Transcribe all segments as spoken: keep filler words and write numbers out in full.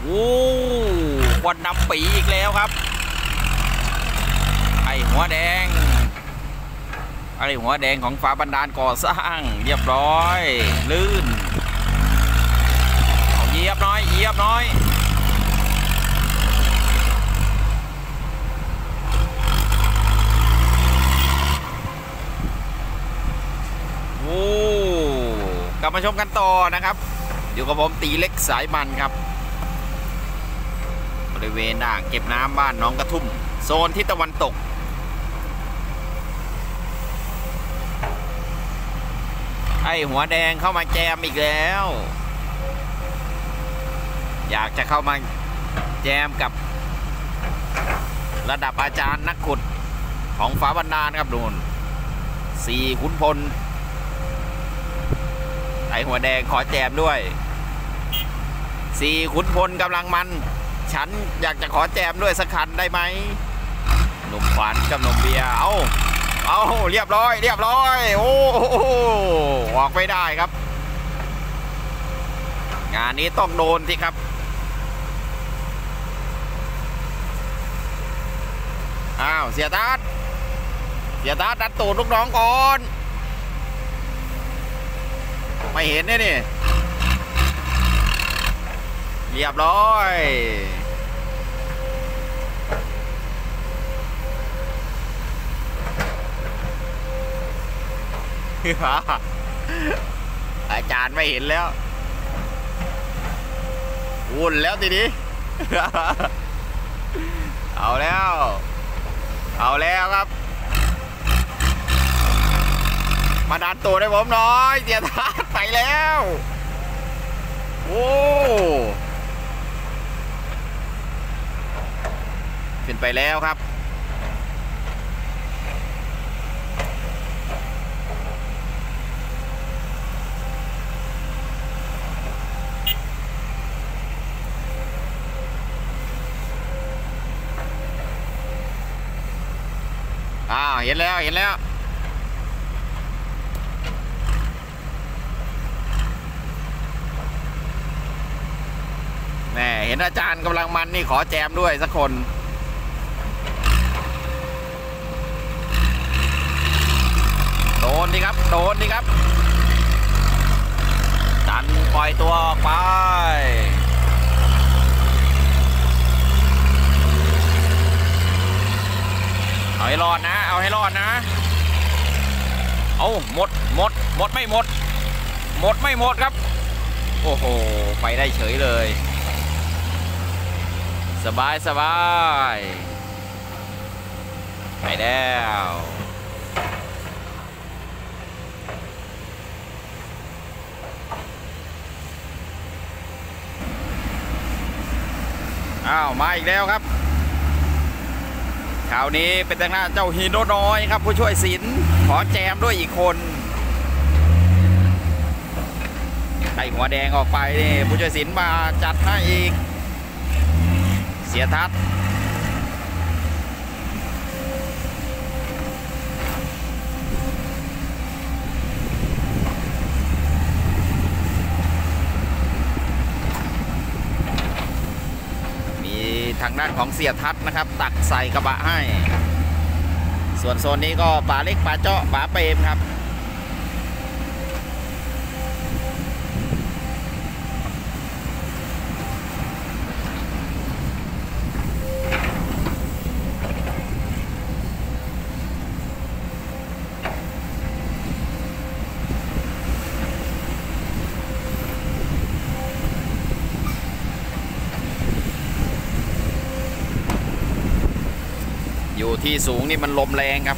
โอ้ควันดำปีอีกแล้วครับไอหัวแดงไอหัวแดงของฝาบันดาลก่อสร้างเรียบร้อยลื่นเอาเหยียบน้อยเหยียบน้อยโอ้กลับมาชมกันต่อนะครับอยู่กับผมตีเล็กสายมันครับบริเวณอ่างเก็บน้ำบ้านน้องกระทุ่มโซนทิศตะวันตกไอหัวแดงเข้ามาแจมอีกแล้วอยากจะเข้ามาแจมกับระดับอาจารย์นักขุดของฝาบันดาลครับดูนสี่ขุนพลไอหัวแดงขอแจมด้วยสี่ขุนพลกำลังมันฉันอยากจะขอแจมด้วยสักคันได้ไหมหนุ่มขวัญกับหนุ่มเบียร์เอาเอาเรียบร้อยเรียบร้อยโอ้ออกไม่ได้ครับงานนี้ต้องโดนสิครับอ้าวเสียตัดเสียตัดดันตูดลูกน้องก่อนไม่เห็นเนี่ยนี่เรียบร้อยอาจารย์ไม่เห็นแล้ววุ่นแล้วทีนี้ เอาแล้วเอาแล้วครับมาดันตัวให้ผมหน่อยเสียทัดไปแล้วโอ้ขึ้นไปแล้วครับอ้าวเห็นแล้วเห็นแล้วแม่เห็นอาจารย์กำลังมันนี่ขอแจมด้วยสักคนโดนดิครับโดนดิครับจันปล่อยตัวออกไปเอาให้รอดนะเอาให้รอดนะเอาหมดหมดหมดไม่หมดหมดไม่หมดครับโอ้โหไปได้เฉยเลยสบายสบายไปแล้วอ้าวมาอีกแล้วครับคราวนี้เป็นทางหน้าเจ้าฮีโร่น้อยครับผู้ช่วยศิลป์ขอแจมด้วยอีกคนไล่หัวแดงออกไปนี่ผู้ช่วยศิลป์มาจัดให้อีกเสียทัศน์มีทางด้านของเสียทัศน์นะครับตักใส่กระบะให้ส่วนโซนนี้ก็ป่าเล็กป่าเจาะป่าเปรมครับอยู่ที่สูงนี่มันลมแรงครับ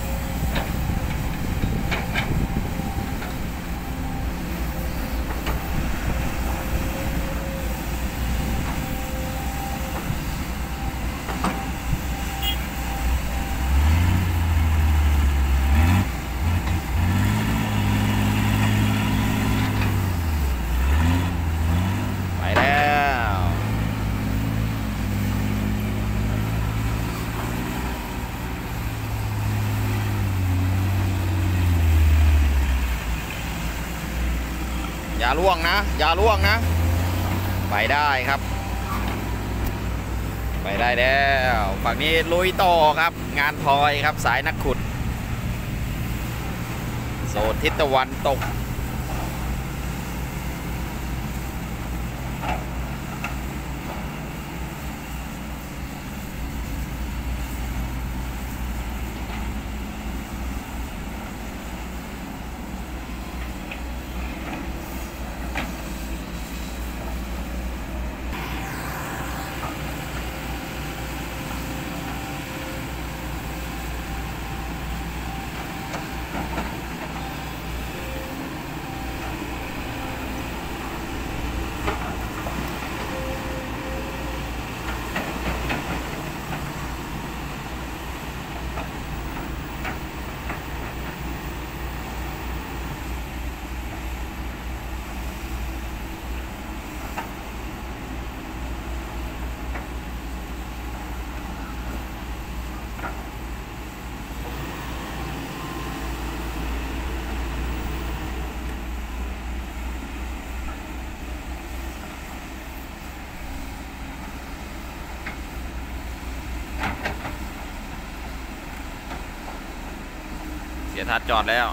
ไปแล้ว อย่าล่วงนะอย่าล่วงนะไปได้ครับไปได้แล้วฝั่งนี้ลุยต่อครับงานพลอยครับสายนักขุดโซนทิศตะวันตกเสียทัดจอดแล้ว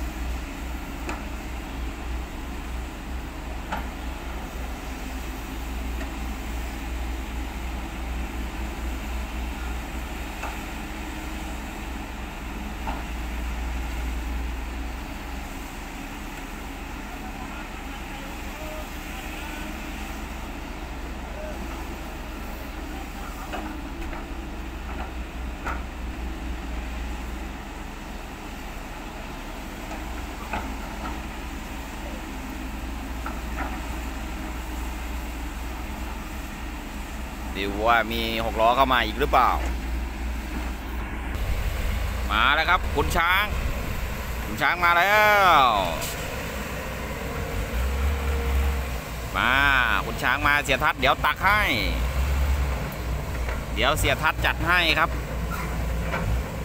ดูว่ามีหกล้อเข้ามาอีกหรือเปล่ามาแล้วครับขุนช้างขุนช้างมาแล้วมาขุนช้างมาเสียทัศน์เดี๋ยวตักให้เดี๋ยวเสียทัศน์จัดให้ครับ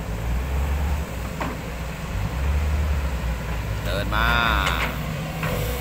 เดินมา